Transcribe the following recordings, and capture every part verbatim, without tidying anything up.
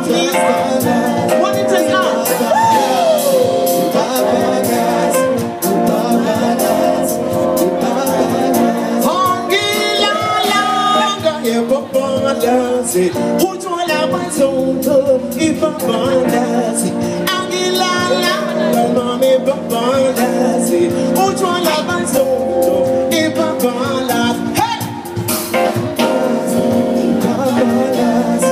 What it is now? Ujola bazoto ibabandasi angilala mami babandasi ujola bazoto ibabala hey babandasi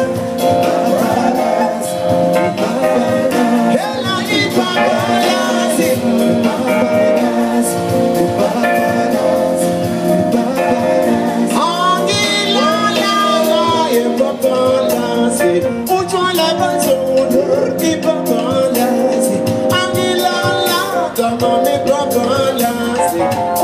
hela ibabandasi babandasi babandasi angilala ibabandasi ujola bazoto ibabandasi angilala mami babandasi